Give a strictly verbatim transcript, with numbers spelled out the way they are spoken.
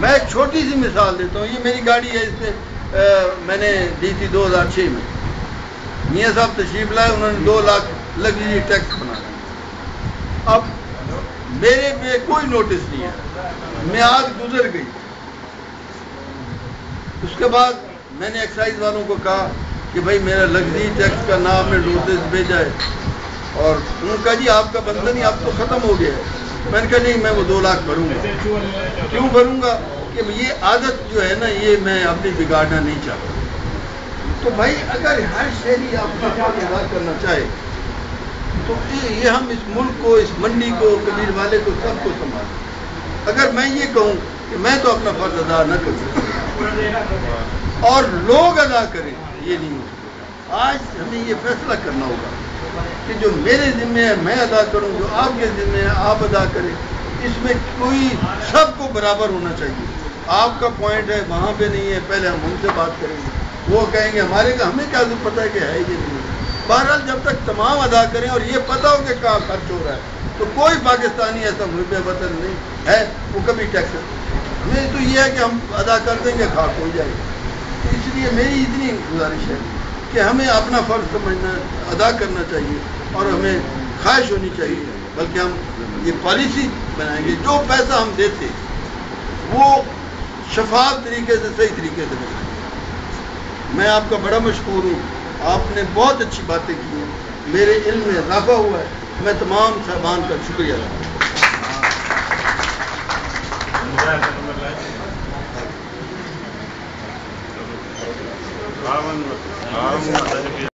میں ایک چھوٹی سی مثال دیتا ہوں. یہ میری گاڑی ہے, اس پہ میں نے دی تھی دو ہزار چھ میں. میاں صاحب تشریف لائے, انہوں نے دو لاکھ لگژری ٹیکس بنا دیا. اب میرے پہ کوئی نوٹس نہیں ہے, میعاد گزر گئی. اس کے بعد میں نے ایکسائز والوں کو کہا کہ بھائی میرا لگژری ٹیکس کا نام میں نوٹس بھیجا ہے, اور انہوں نے کہا جی آپ کا بندہ نہیں, آپ تو ختم ہو گیا ہے. میں نے کہا نہیں, میں وہ دو لاکھ بھروں گا. کیوں بھروں گا کہ یہ عادت جو ہے نا, یہ میں اپنی بگاڑنا نہیں چاہتا. تو بھائی اگر ہر شہری اپنا فرض ادا کرنا چاہے تو یہ ہم اس ملک کو, اس منڈی کو, کبیر والے کو, سب کو سنبھالیں. اگر میں یہ کہوں کہ میں تو اپنا فرض ادا نہ کر سکتا اور لوگ ادا کریں, یہ نہیں ہو سکتا. آج ہمیں یہ فیصلہ کرنا ہوگا کہ جو میرے ذمہ ہے میں ادا کروں, جو آپ کے ذمہ ہے آپ ادا کریں. اس میں کوئی سب کو برابر ہونا چاہیے. آپ کا پوائنٹ ہے وہاں پہ نہیں ہے, پہلے ہم ان سے بات کریں گے, وہ کہیں گے ہمارے کا, ہمیں کیا پتہ ہے کہ ہے یہ نہیں. بہرحال جب تک تمام ادا کریں اور یہ پتہ ہو کہ کہاں خرچ ہو رہا ہے, تو کوئی پاکستانی ایسا محب وطن نہیں ہے وہ کبھی ٹیکس. ہمیں تو یہ ہے کہ ہم ادا کر دیں گے, خاک ہو جائے. اس لیے میری اتنی گزارش ہے کہ ہمیں اپنا فرض سمجھنا, ادا کرنا چاہیے, اور ہمیں خواہش ہونی چاہیے, بلکہ ہم یہ پالیسی بنائیں گے جو پیسہ ہم دیتے وہ شفاف طریقے سے, صحیح طریقے سے بنائیں گے. میں آپ کا بڑا مشکور ہوں, آپ نے بہت اچھی باتیں کی ہیں, میرے علم میں اضافہ ہوا ہے. میں تمام صاحبان کا شکریہ ادا کرتا ہوں.